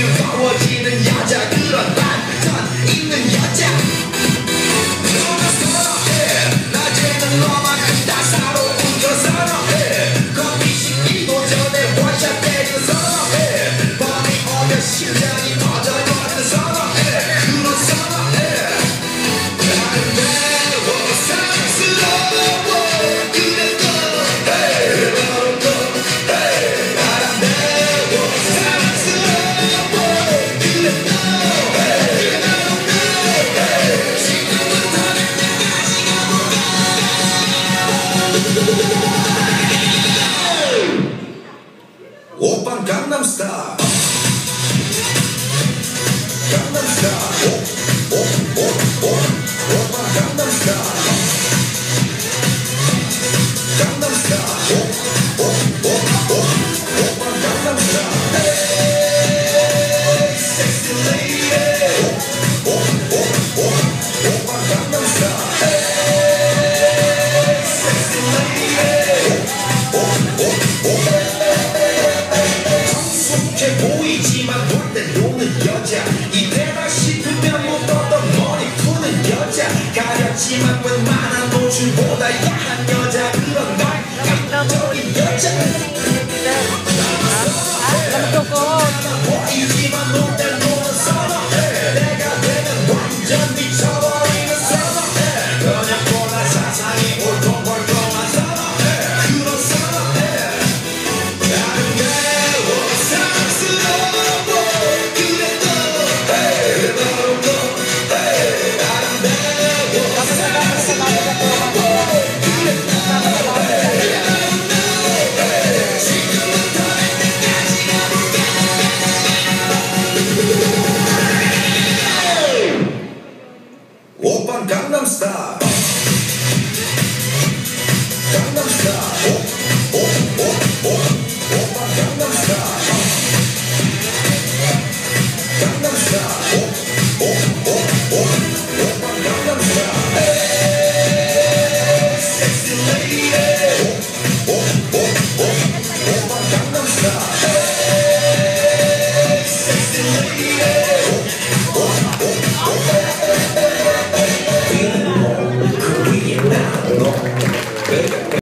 뜨거워지는 여자 그런 반전 있는 여자 너는 선호해 낮에는 너만큼 따사로운 걸 선호해 커피 식기도 전에 원샷 때리는 선호해 밤이 오면 심장이 터져버리는 선호해 그런 선호해 아름다워 사랑스러워 그래 너 hey 바로 너 hey 아름다워 사랑스러워 그래 너 hey 바로 너 hey 지금부터 날 때까지 가볼까 오빤 강남스타일 강남스타일 오빤 강남스타일 강남스타일 오빤 강남스타일 Hey sexy lady 오빤 강남스타일 Hey sexy lady 성숙해 보이지만 놀 때 노는 여자 이때다 싶으면 묻었던 머리 푸는 여자 가렸지만 웬만한 노출보다 야한 여자 그런 말감적인 여자 나만 보이지